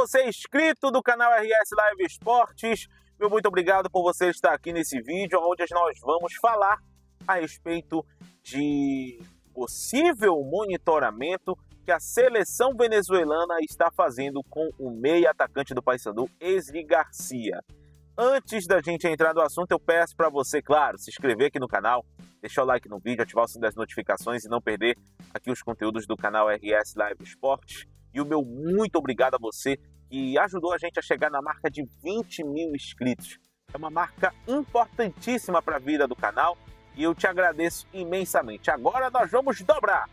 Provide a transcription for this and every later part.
você inscrito do canal RS Live Esportes. Meu muito obrigado por você estar aqui nesse vídeo, onde nós vamos falar a respeito de possível monitoramento que a seleção venezuelana está fazendo com o meia atacante do Paysandu, Wesley Garcia. Antes da gente entrar no assunto, eu peço para você, claro, se inscrever aqui no canal, deixar o like no vídeo, ativar o sininho das notificações e não perder aqui os conteúdos do canal RS Live Esportes. E o meu muito obrigado a você que ajudou a gente a chegar na marca de 20 mil inscritos. É uma marca importantíssima para a vida do canal e eu te agradeço imensamente. Agora nós vamos dobrar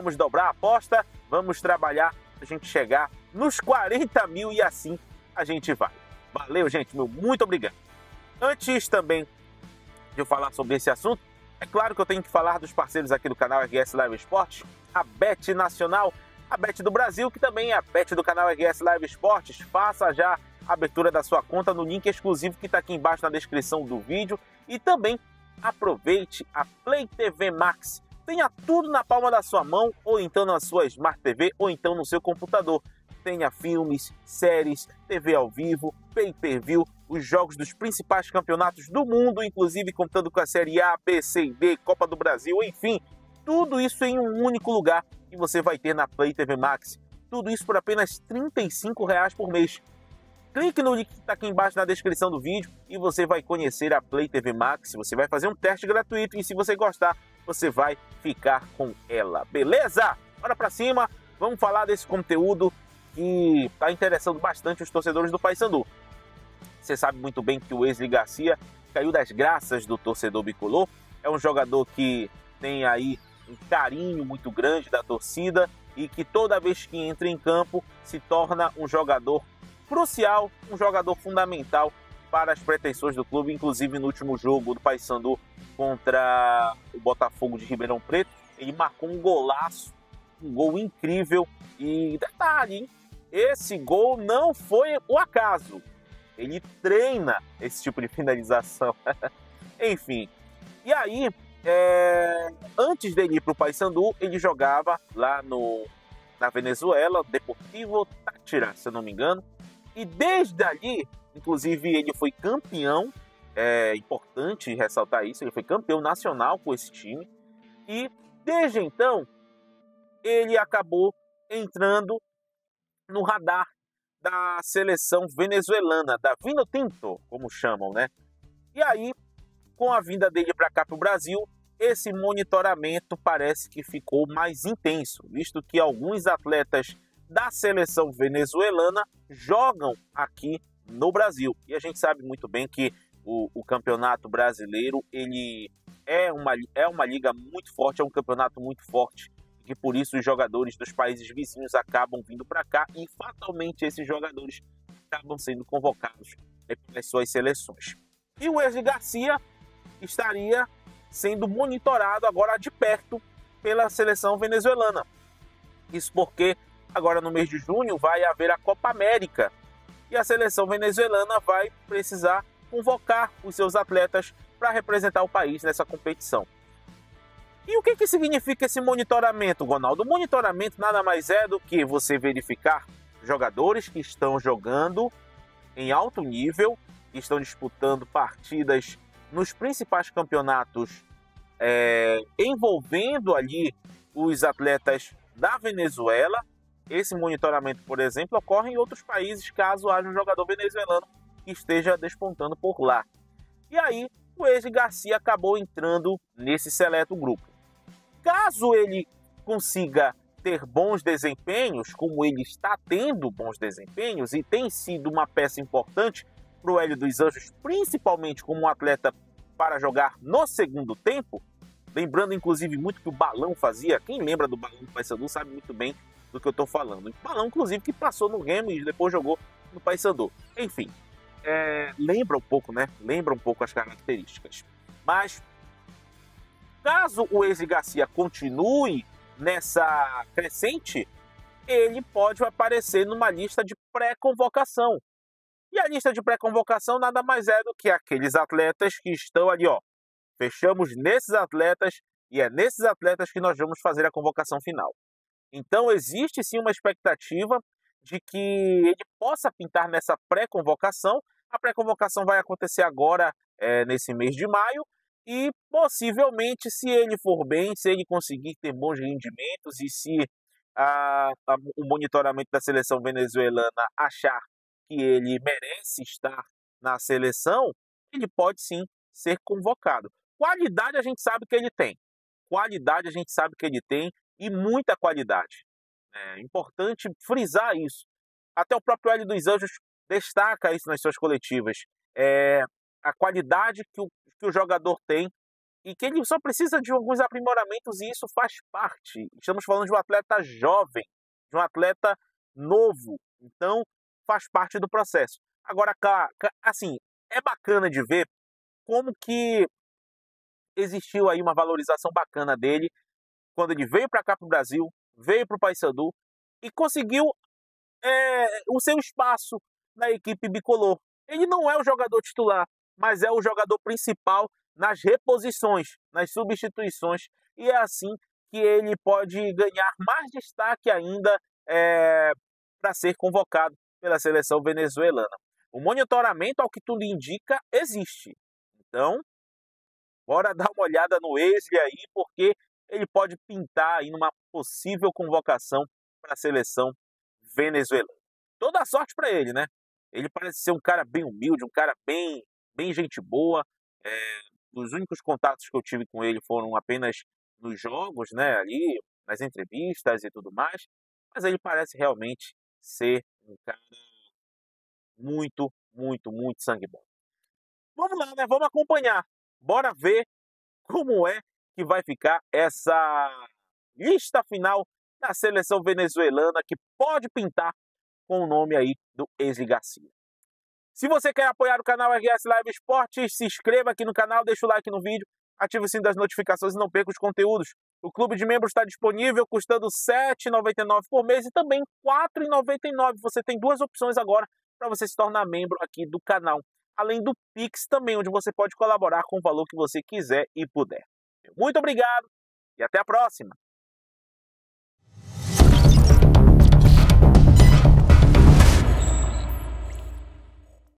a aposta, vamos trabalhar para a gente chegar nos 40 mil e assim a gente vai. Valeu, gente, meu muito obrigado. Antes também de eu falar sobre esse assunto, é claro que eu tenho que falar dos parceiros aqui do canal RS Live Esportes, a Bet Nacional, a Bet do Brasil, que também é a Bet do canal RS Live Esportes. Faça já a abertura da sua conta no link exclusivo que está aqui embaixo na descrição do vídeo. E também aproveite a Play TV Max. Tenha tudo na palma da sua mão, ou então na sua Smart TV, ou então no seu computador. Tenha filmes, séries, TV ao vivo, pay-per-view, os jogos dos principais campeonatos do mundo, inclusive contando com a Série A, B, C e D, Copa do Brasil, enfim. Tudo isso em um único lugar que você vai ter na Play TV Max. Tudo isso por apenas R$ 35,00 por mês. Clique no link que está aqui embaixo na descrição do vídeo e você vai conhecer a Play TV Max. Você vai fazer um teste gratuito e se você gostar, você vai ficar com ela. Beleza? Bora pra cima, vamos falar desse conteúdo que está interessando bastante os torcedores do Paysandu. Você sabe muito bem que o Wesley Garcia caiu das graças do torcedor bicolor. É um jogador que tem aí um carinho muito grande da torcida e que toda vez que entra em campo se torna um jogador crucial, um jogador fundamental para as pretensões do clube. Inclusive no último jogo do Paysandu contra o Botafogo de Ribeirão Preto, ele marcou um golaço, um gol incrível. E detalhe, hein? Esse gol não foi o acaso. Ele treina esse tipo de finalização. Enfim. E aí, antes dele ir para o Paysandu, ele jogava lá na Venezuela, Deportivo Táchira, se eu não me engano. E desde ali, inclusive, ele foi campeão. É importante ressaltar isso. Ele foi campeão nacional com esse time. E desde então, ele acabou entrando no radar da seleção venezuelana, da Vinotinto, como chamam, né? E aí, com a vinda dele para cá para o Brasil, esse monitoramento parece que ficou mais intenso, visto que alguns atletas da seleção venezuelana jogam aqui no Brasil. E a gente sabe muito bem que o campeonato brasileiro ele é uma liga muito forte, é um campeonato muito forte, que por isso os jogadores dos países vizinhos acabam vindo para cá e fatalmente esses jogadores acabam sendo convocados pelas suas seleções. E o Wesley Garcia estaria sendo monitorado agora de perto pela seleção venezuelana. Isso porque agora no mês de junho vai haver a Copa América e a seleção venezuelana vai precisar convocar os seus atletas para representar o país nessa competição. E o que significa esse monitoramento, Ronaldo? O monitoramento nada mais é do que você verificar jogadores que estão jogando em alto nível, que estão disputando partidas nos principais campeonatos envolvendo ali os atletas da Venezuela. Esse monitoramento, por exemplo, ocorre em outros países caso haja um jogador venezuelano que esteja despontando por lá. E aí, o Wesley Garcia acabou entrando nesse seleto grupo. Caso ele consiga ter bons desempenhos, como ele está tendo bons desempenhos e tem sido uma peça importante para o Hélio dos Anjos, principalmente como um atleta para jogar no segundo tempo, lembrando inclusive muito que o Balão fazia. Quem lembra do Balão do Paysandu sabe muito bem do que eu estou falando. O Balão, inclusive, que passou no Remo e depois jogou no Paysandu. Enfim, lembra um pouco, né? Lembra um pouco as características. Mas caso o Wesley Garcia continue nessa crescente, ele pode aparecer numa lista de pré-convocação. E a lista de pré-convocação nada mais é do que aqueles atletas que estão ali, ó. Fechamos nesses atletas e é nesses atletas que nós vamos fazer a convocação final. Então existe sim uma expectativa de que ele possa pintar nessa pré-convocação. A pré-convocação vai acontecer agora, nesse mês de maio, e possivelmente, se ele for bem, se ele conseguir ter bons rendimentos e se o monitoramento da seleção venezuelana achar que ele merece estar na seleção, ele pode sim ser convocado. Qualidade a gente sabe que ele tem. Qualidade a gente sabe que ele tem, e muita qualidade. É importante frisar isso. Até o próprio Hélio dos Anjos destaca isso nas suas coletivas. A qualidade que o jogador tem e que ele só precisa de alguns aprimoramentos, e isso faz parte. Estamos falando de um atleta jovem, de um atleta novo. Então, faz parte do processo. Agora, assim, é bacana de ver como que existiu aí uma valorização bacana dele quando ele veio para cá para o Brasil, veio para o Paysandu e conseguiu o seu espaço na equipe bicolor. Ele não é o jogador titular, mas é o jogador principal nas reposições, nas substituições, e é assim que ele pode ganhar mais destaque ainda para ser convocado pela seleção venezuelana. O monitoramento, ao que tudo indica, existe. Então, bora dar uma olhada no Wesley aí, porque ele pode pintar aí numa possível convocação para a seleção venezuelana. Toda a sorte para ele, né? Ele parece ser um cara bem humilde, um cara bem gente boa. Os únicos contatos que eu tive com ele foram apenas nos jogos, né? Ali, nas entrevistas e tudo mais. Mas ele parece realmente ser um cara muito, muito, muito sangue bom. Vamos lá, né? Vamos acompanhar. Bora ver como é que vai ficar essa lista final da seleção venezuelana, que pode pintar com o nome aí do Wesley Garcia. Se você quer apoiar o canal RS Live Esportes, se inscreva aqui no canal, deixa o like no vídeo, ative o sino das notificações e não perca os conteúdos. O clube de membros está disponível, custando R$ 7,99 por mês e também R$ 4,99. Você tem duas opções agora para você se tornar membro aqui do canal. Além do Pix também, onde você pode colaborar com o valor que você quiser e puder. Muito obrigado e até a próxima!